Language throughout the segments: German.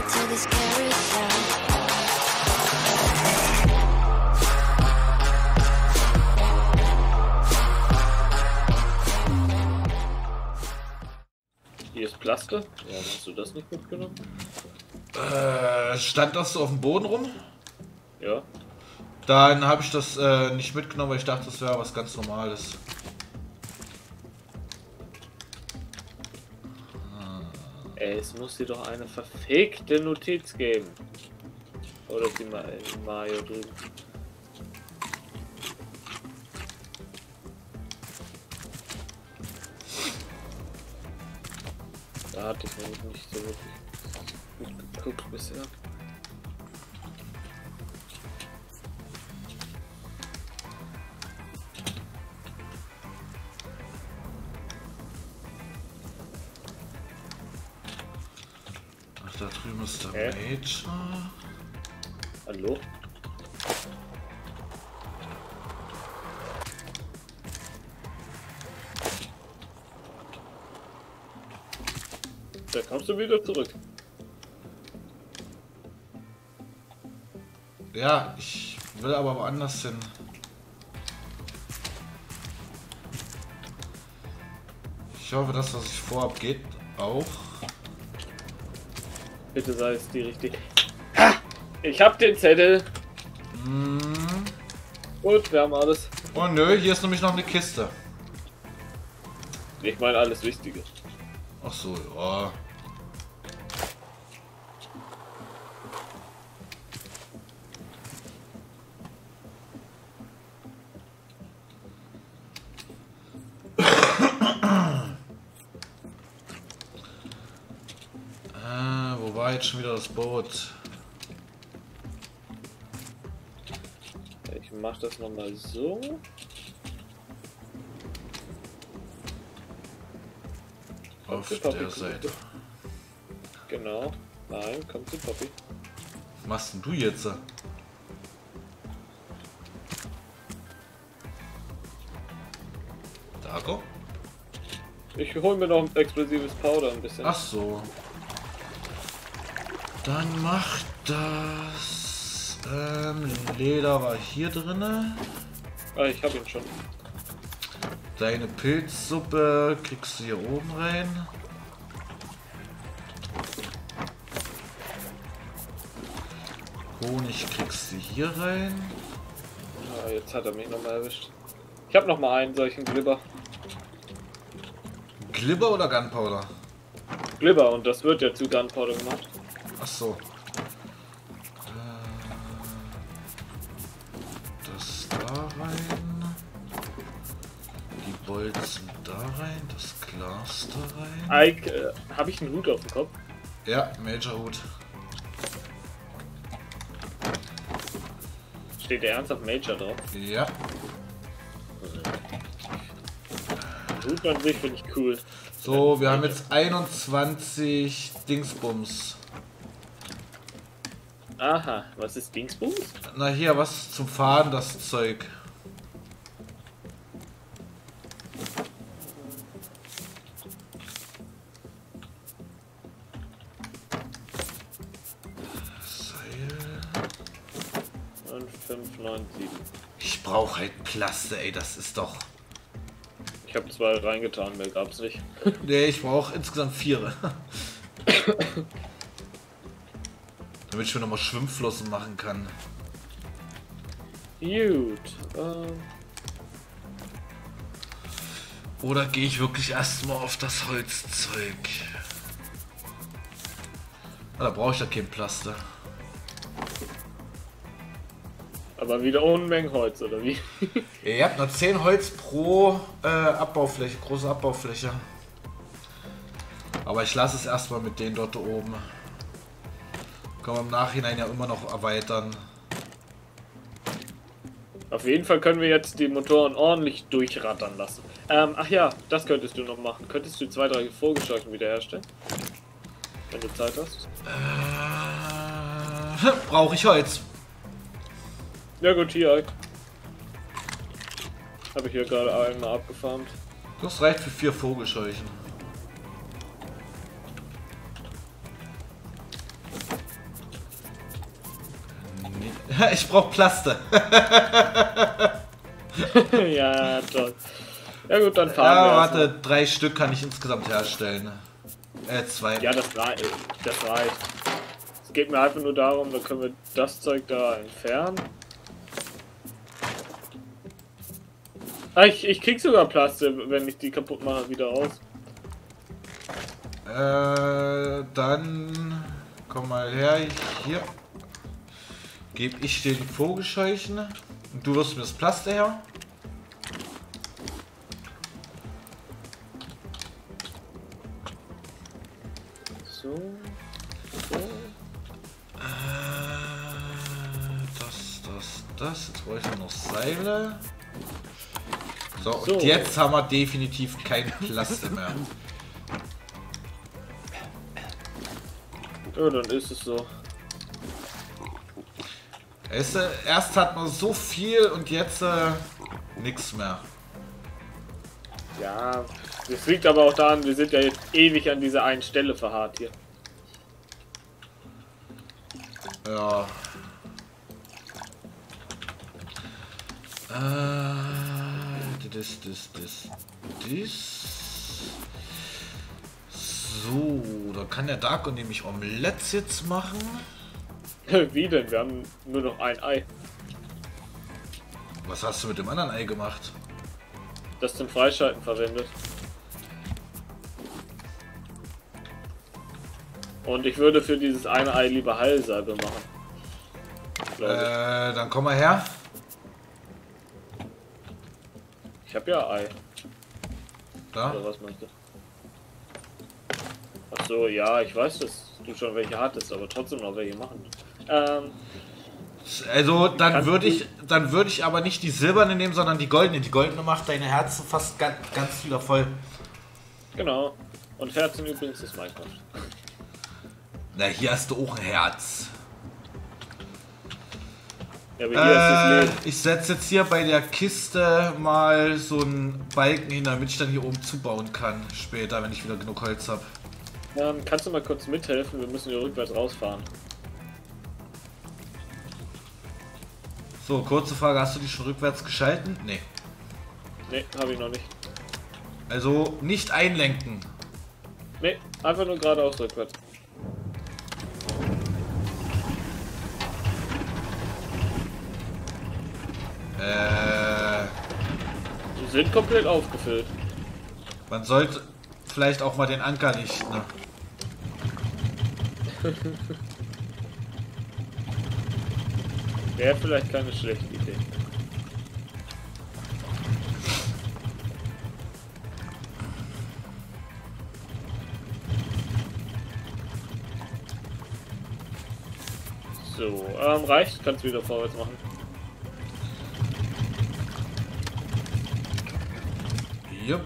to this carousel. Hier ist Plaste. Ja, hast du das nicht mitgenommen? Stand das so auf dem Boden rum? Ja. Dann habe ich das nicht mitgenommen, weil ich dachte, das wäre was ganz Normales. Ey, es muss dir doch eine verfickte Notiz geben. Oder ist die mal in Mario drüben? Da hatte ich nämlich nicht so wirklich gut geguckt bisher. Ach, da drüben ist der Major. Hallo? Da kommst du wieder zurück. Ja, ich will aber woanders hin. Ich hoffe, das, was ich vorhab, geht auch. Bitte sei es die richtige. Ha! Ich hab den Zettel. Gut, wir haben alles. Oh nö, hier ist nämlich noch eine Kiste. Ich meine alles Wichtige. Ach so, ja. Wo war jetzt schon wieder das Boot? Ich mach das nochmal so. Auf zu Poppy, der Seite. Genau. Nein, komm zu Poppy. Was machst denn du jetzt? Dago? Ich hol mir noch ein explosives Powder ein bisschen. Ach so. Dann macht das. Leder war hier drinne. Ah, ich hab ihn schon. Deine Pilzsuppe kriegst du hier oben rein. Honig kriegst du hier rein. Ah, jetzt hat er mich nochmal erwischt. Ich hab noch mal einen solchen Glibber. Glibber oder Gunpowder? Glibber, und das wird ja zu Gunpowder gemacht. Ach so. Das da rein. Die Bolzen da rein. Das Glas da rein. Ike, hab ich einen Hut auf dem Kopf? Ja, Major Hut. Steht der ernsthaft Major drauf? Ja. Hut an sich finde ich cool. So, wir haben jetzt 21 Dingsbums. Aha, was ist Dingsbums? Na hier, was zum Fahren, das Zeug. Seil. Und 597. Ich brauche halt Plaste, ey, das ist doch... Ich habe 2 reingetan, mehr gab's nicht. Nee, ich brauche insgesamt 4. Damit ich mir nochmal Schwimmflossen machen kann. Gut. Oder gehe ich wirklich erstmal auf das Holzzeug? Ah, da brauche ich ja kein Plaster. Aber wieder Unmengen Holz, oder wie? Ihr habt nur 10 Holz pro Abbaufläche, große Abbaufläche. Aber ich lasse es erstmal mit denen dort oben. Können wir im Nachhinein ja immer noch erweitern. Auf jeden Fall können wir jetzt die Motoren ordentlich durchrattern lassen. Ach ja, das könntest du noch machen. Könntest du 2, 3 Vogelscheuchen wiederherstellen? Wenn du Zeit hast. Brauche ich Holz. Ja gut, hier, Ike. Habe ich hier gerade einmal abgefarmt. Das reicht für 4 Vogelscheuchen. Ich brauch Plaste. Ja, toll. Ja gut, dann fahren Ja, wir. warte, 3 Stück kann ich insgesamt herstellen. 2. Ja, das reicht. Das reicht. Es geht mir einfach nur darum, dann können wir das Zeug da entfernen. Ah, ich krieg sogar Plaste, wenn ich die kaputt mache, wieder raus. Dann komm mal her. Hier. Gebe ich dir die Vogelscheuchen. Und du wirst mir das Plaste her. So. So. Das. Jetzt brauche ich nur noch Seile. So, So. und jetzt haben wir definitiv kein Plaste mehr. Ja, dann ist es so. Weißt du, erst hat man so viel und jetzt nichts mehr. Ja, das liegt aber auch daran, wir sind ja jetzt ewig an dieser einen Stelle verharrt hier. Ja. Das. So, da kann der Darko nämlich Omelettes jetzt machen. Wie denn? Wir haben nur noch ein Ei. Was hast du mit dem anderen Ei gemacht? Das zum Freischalten verwendet. Und ich würde für dieses eine Ei lieber Heilsalbe machen. Dann komm mal her. Ich habe ja Ei. Da. Oder was meinst du? Ach so, ja, ich weiß, dass du schon welche hattest, aber trotzdem noch welche machen. Also dann würde ich aber nicht die silberne nehmen, sondern die goldene. Die goldene macht deine Herzen fast ganz wieder voll. Genau. Und Herzen übrigens ist Minecraft. Na, hier hast du auch ein Herz. Ja, aber hier ist das Leben. Ich setze jetzt hier bei der Kiste mal so einen Balken hin, damit ich dann hier oben zubauen kann. Später, wenn ich wieder genug Holz habe. Kannst du mal kurz mithelfen? Wir müssen hier rückwärts rausfahren. So, kurze Frage, hast du die schon rückwärts geschalten? Nee. Ne, habe ich noch nicht. Also nicht einlenken. Ne, einfach nur geradeaus rückwärts. Die sind komplett aufgefüllt. Man sollte vielleicht auch mal den Anker lichten. Ne? Wäre vielleicht keine schlechte Idee. So, reicht, kannst wieder vorwärts machen. Jupp.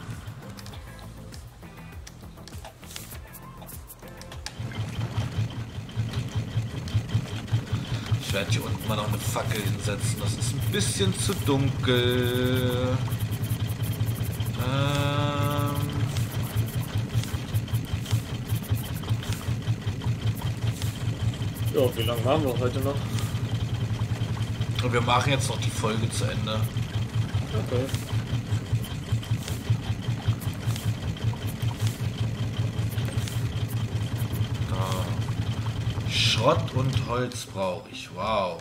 Ich werde hier unten mal noch eine Fackel hinsetzen. Das ist ein bisschen zu dunkel. Ja, wie lange machen wir heute noch? Und wir machen jetzt noch die Folge zu Ende. Okay. Da. Schrott und Holz brauche ich. Wow.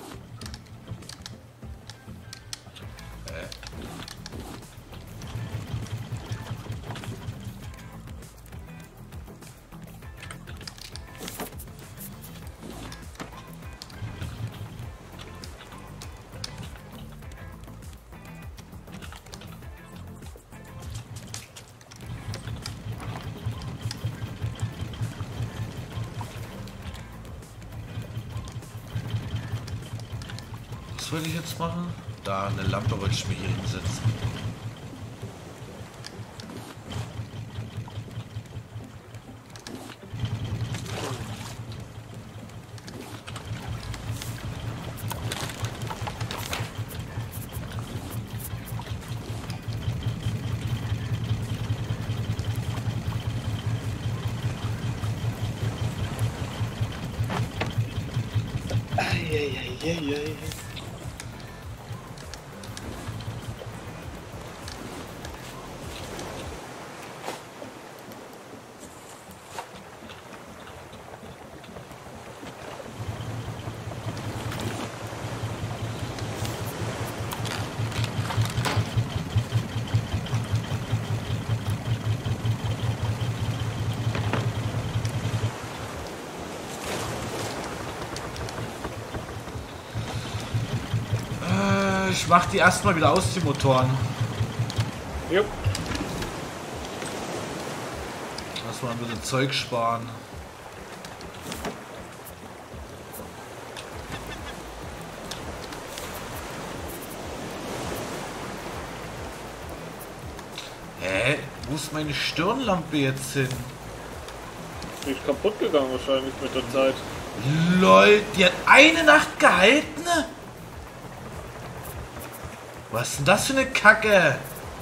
Was will ich jetzt machen? Da, eine Lampe wollte ich mir hier hinsetzen. Eieieiei. Ich mach die erstmal wieder aus, die Motoren. Jupp. Lass mal ein bisschen Zeug sparen. Hä? Wo ist meine Stirnlampe jetzt hin? Die ist kaputt gegangen wahrscheinlich mit der Zeit. LOL, die hat eine Nacht gehalten? Was ist denn das für eine Kacke?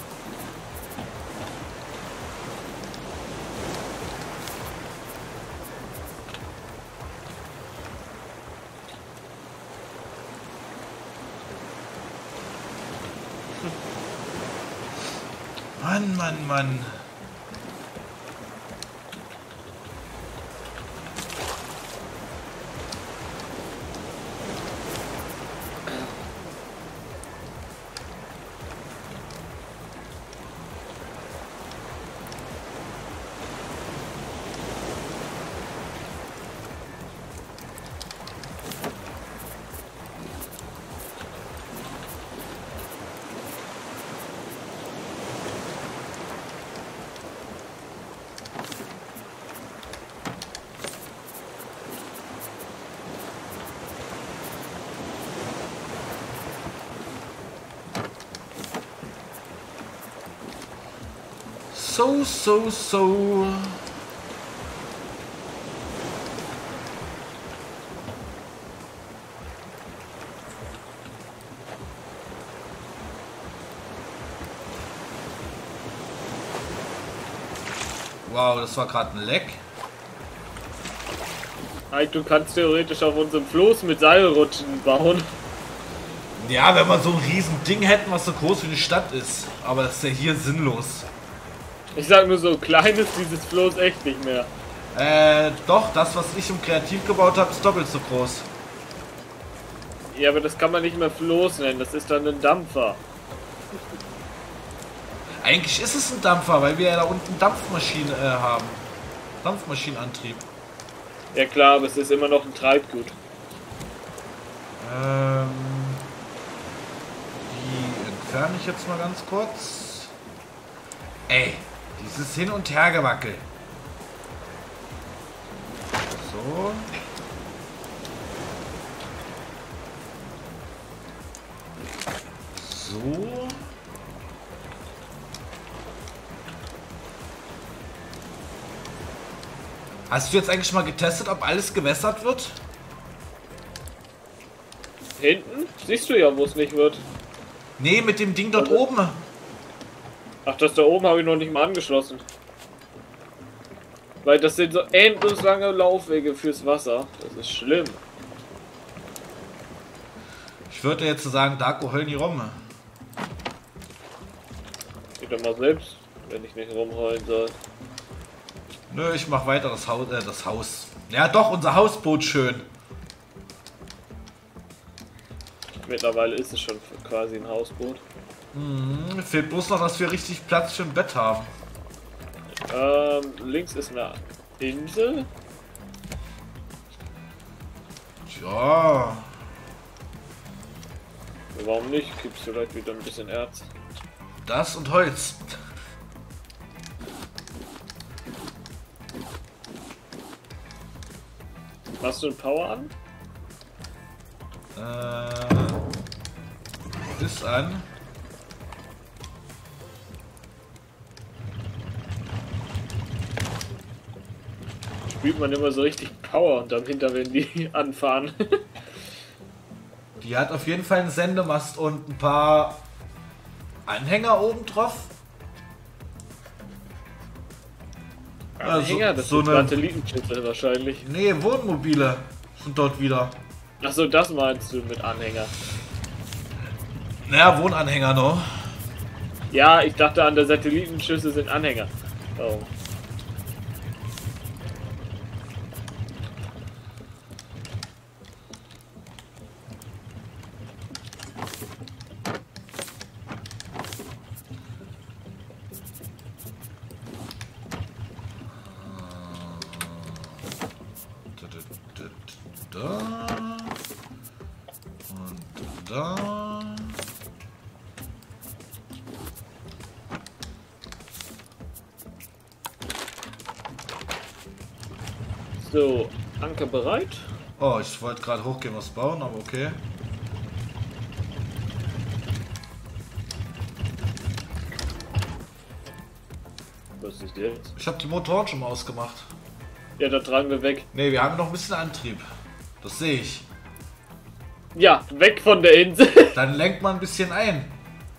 Mann, Mann, Mann. So. Wow, das war gerade ein Leck. Du kannst theoretisch auf unserem Floß mit Seilrutschen bauen. Ja, wenn wir so ein riesen Ding hätten, was so groß wie eine Stadt ist. Aber das ist ja hier sinnlos. Ich sag nur so, klein ist dieses Floß echt nicht mehr. Doch, das, was ich im Kreativ gebaut habe, ist doppelt so groß. Ja, aber das kann man nicht mehr Floß nennen, das ist dann ein Dampfer. Eigentlich ist es ein Dampfer, weil wir ja da unten Dampfmaschine haben. Dampfmaschinenantrieb. Ja klar, aber es ist immer noch ein Treibgut. Die entferne ich jetzt mal ganz kurz. Ey, dieses Hin- und Hergewackel. So. So. Hast du jetzt eigentlich mal getestet, ob alles gewässert wird? Hinten? Siehst du ja, wo es nicht wird. Nee, mit dem Ding dort oben. Ach, das da oben habe ich noch nicht mal angeschlossen. Weil das sind so endlos lange Laufwege fürs Wasser. Das ist schlimm. Ich würde jetzt sagen, Darko, heul nie rum. Ich doch mal selbst, wenn ich nicht rumheulen soll. Nö, ich mach weiter das Haus. Ja doch, unser Hausboot schön. Mittlerweile ist es schon quasi ein Hausboot. Fehlt bloß noch, dass wir richtig Platz für ein Bett haben. Links ist eine Insel. Tja. Warum nicht? Gibt's vielleicht wieder ein bisschen Erz. Das und Holz. Hast du einen Power an? Ist an. Spielt man immer so richtig Power und dann hinter, wenn die anfahren. Die hat auf jeden Fall einen Sendemast und ein paar Anhänger oben drauf. Anhänger, das so sind eine- Satellitenschüssel wahrscheinlich. Nee, Wohnmobile sind dort wieder. Achso, das meinst du mit Anhänger. Naja, Wohnanhänger noch. Ja, ich dachte an der Satellitenschüssel sind Anhänger. Oh. Da. Und da. So, Anker bereit? Oh, ich wollte gerade hochgehen, was bauen, aber okay. Was ist jetzt? Ich habe die Motoren schon mal ausgemacht. Ja, da tragen wir weg. Ne, wir haben noch ein bisschen Antrieb. Das sehe ich. Ja, weg von der Insel. Dann lenkt man ein bisschen ein.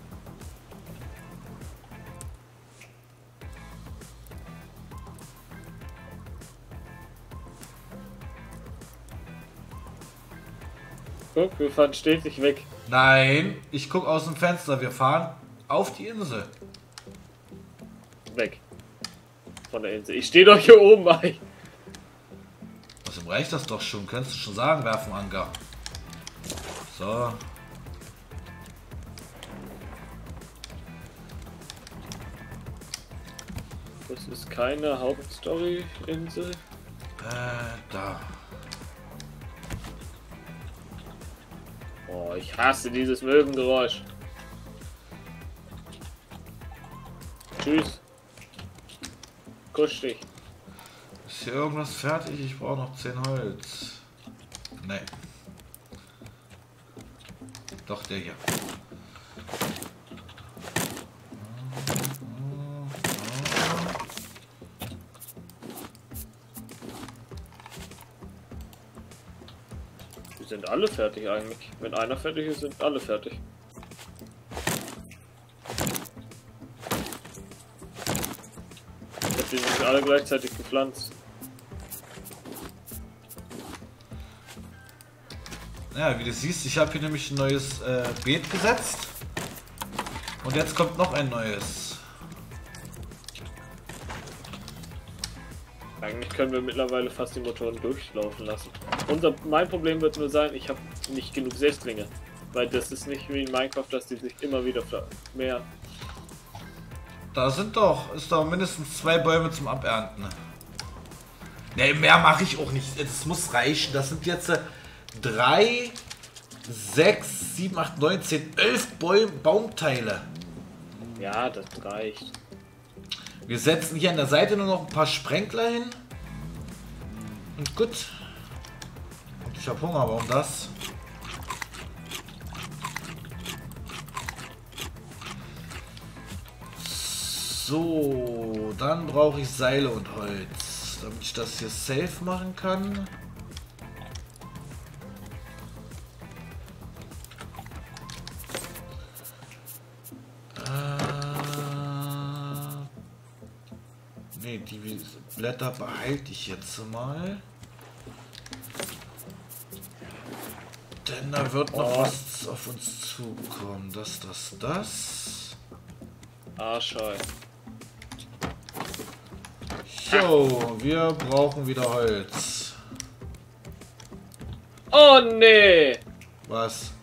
Guck, wir fahren stetig weg. Nein, ich gucke aus dem Fenster. Wir fahren auf die Insel. Weg. Von der Insel. Ich stehe doch hier oben bei. Außerdem reicht das doch schon. Könntest du schon sagen, werfen Anker. So. Das ist keine Hauptstory-Insel. Da. Oh, ich hasse dieses Möwengeräusch. Tschüss. Kusch dich. Ist hier irgendwas fertig? Ich brauche noch 10 Holz. Nee. Doch, der hier. Die sind alle fertig eigentlich. Wenn einer fertig ist, sind alle fertig. Die sind alle gleichzeitig gepflanzt. Ja, wie du siehst, ich habe hier nämlich ein neues Beet gesetzt. Und jetzt kommt noch ein neues. Eigentlich können wir mittlerweile fast die Motoren durchlaufen lassen. Mein Problem wird nur sein, ich habe nicht genug Setzlinge. Weil das ist nicht wie in Minecraft, dass die sich immer wieder vermehren. Da ist doch mindestens 2 Bäume zum Abernten. Ne, mehr mache ich auch nicht. Das muss reichen. Das sind jetzt 3, 6, 7, 8, 9, 10, 11 Baumteile. Ja, das reicht. Wir setzen hier an der Seite nur noch ein paar Sprenkler hin. Und gut. Und ich habe Hunger, warum das? So, dann brauche ich Seile und Holz, damit ich das hier safe machen kann. Ne, die Blätter behalte ich jetzt mal. Denn da wird noch was auf uns zukommen. Das. Arschei. So, wir brauchen wieder Holz. Oh nee! Was?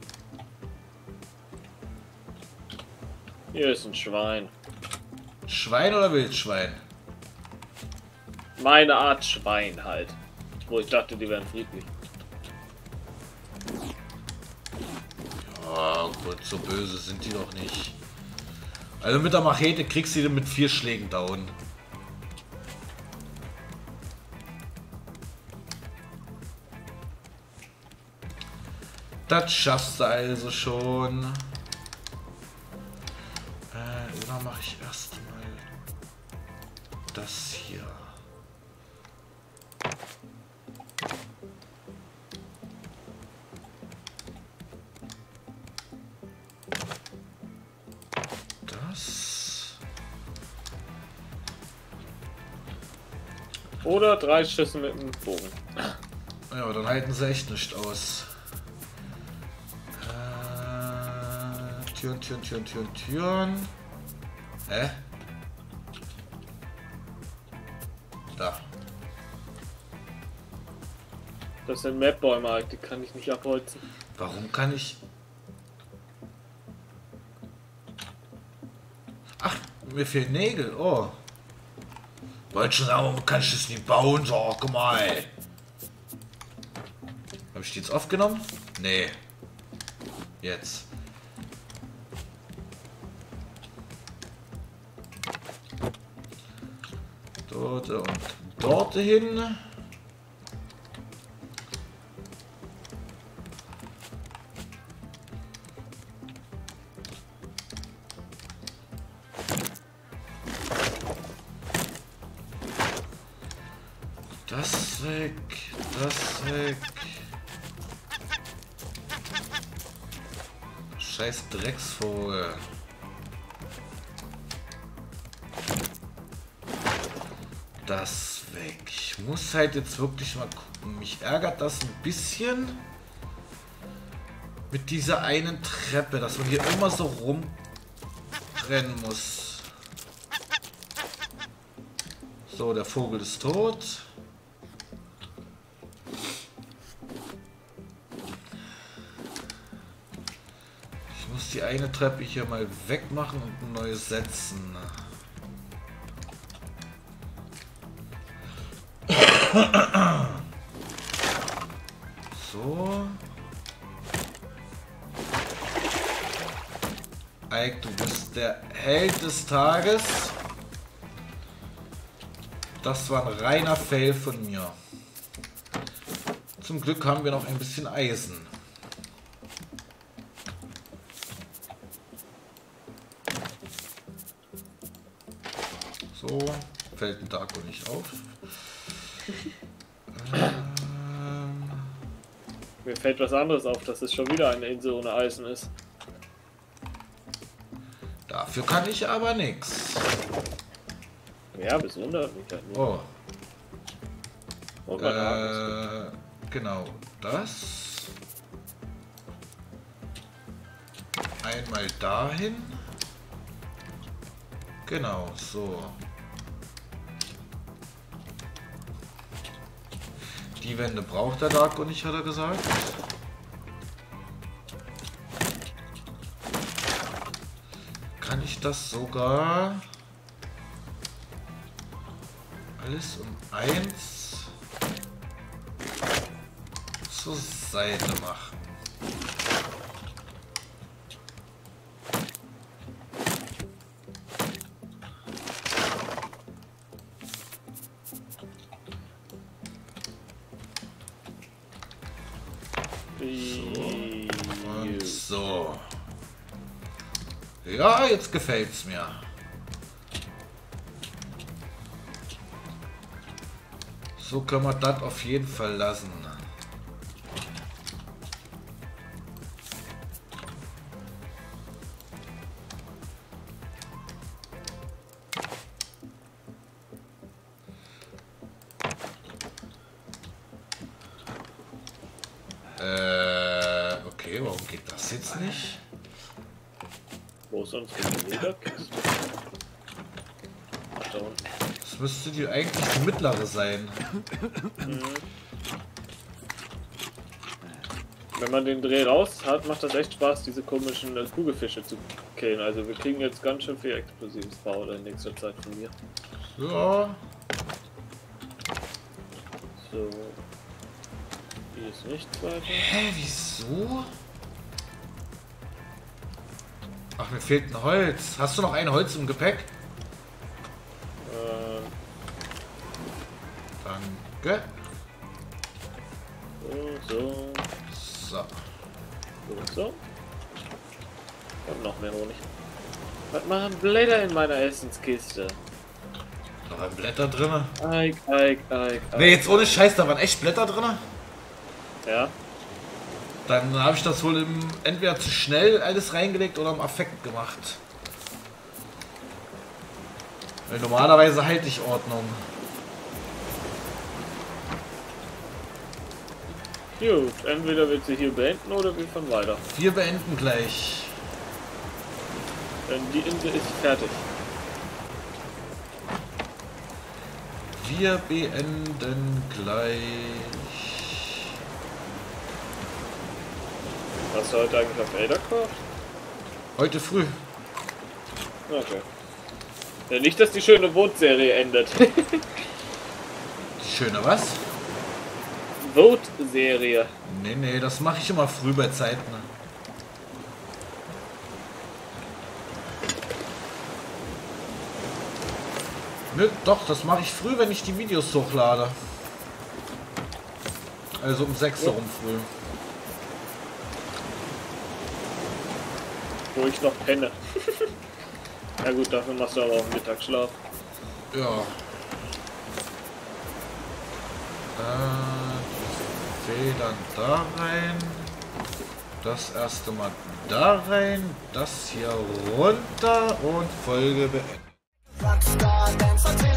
Hier ist ein Schwein. Schwein oder Wildschwein? Meine Art Schwein halt. Wo ich dachte, die wären friedlich. Ja, gut, so böse sind die doch nicht. Also mit der Machete kriegst du die mit 4 Schlägen down. Das schaffst du also schon. Oder mache ich erstmal das hier. Das. Oder 3 Schüsse mit dem Bogen. Ja, dann halten sie echt nicht aus. Türen. Hä? Da. Das sind Mapbäume, die kann ich nicht abholzen. Warum kann ich... Ach, mir fehlen Nägel. Oh. Wollte schon sagen, warum kann ich das nicht bauen? So, guck mal. Habe ich die jetzt aufgenommen? Nee. Jetzt. Dort und dort hin. Das weg, das weg. Scheiß Drecksvogel. Das weg. Ich muss halt jetzt wirklich mal gucken. Mich ärgert das ein bisschen mit dieser einen Treppe, dass man hier immer so rumrennen muss. So, der Vogel ist tot. Ich muss die eine Treppe hier mal wegmachen und eine neue setzen. So. Ike, du bist der Held des Tages. Das war ein reiner Fail von mir. Zum Glück haben wir noch ein bisschen Eisen. So, fällt ein Darko nicht auf. Mir fällt was anderes auf, dass es schon wieder eine Insel ohne Eisen ist. Dafür kann ich aber nichts. Ja, bis 100 Meter. Oh. Und mein Haken ist Genau, das. Einmal dahin. Genau, so. Die Wände braucht der Darko nicht, hat er gesagt. Kann ich das sogar alles um 1 zur Seite machen? Und so. Ja, jetzt gefällt's mir. So können wir das auf jeden Fall lassen. Okay, warum geht das jetzt nicht? Wo ist unsere Lederkiste? Ach, da unten. Das müsste die eigentlich die mittlere sein. Wenn man den Dreh raus hat, macht das echt Spaß, diese komischen Kugelfische zu killen. Also wir kriegen jetzt ganz schön viel explosives Power in nächster Zeit von mir. Ja. So. Hier ist nichts weiter. Hä, wieso? Ach, mir fehlt ein Holz. Hast du noch ein Holz im Gepäck? Danke. So. So. So. Und noch mehr Honig. Was machen Blätter in meiner Essenskiste? Noch ein Blätter drin. Ike. Ne, jetzt ohne Scheiß, da waren echt Blätter drin. Ja. Dann habe ich das wohl entweder zu schnell alles reingelegt oder im Affekt gemacht. Weil normalerweise halte ich Ordnung. Gut, entweder wird sie hier beenden oder wir fahren weiter. Wir beenden gleich. Denn die Insel ist fertig. Wir beenden gleich. Hast du heute eigentlich auf Eldercraft? Heute früh. Okay. Ja, nicht, dass die schöne Vote-Serie endet. Schöner was? Vote-Serie. Nee, das mache ich immer früh bei Zeiten. Ne? Nö, doch, das mache ich früh, wenn ich die Videos hochlade. Also um 6 Uhr rum früh. Wo ich noch penne. Ja gut, dafür machst du aber auch Mittagsschlaf. Ja. Federn da rein. Das erste Mal da rein. Das hier runter und Folge beenden. Rockstar dancer.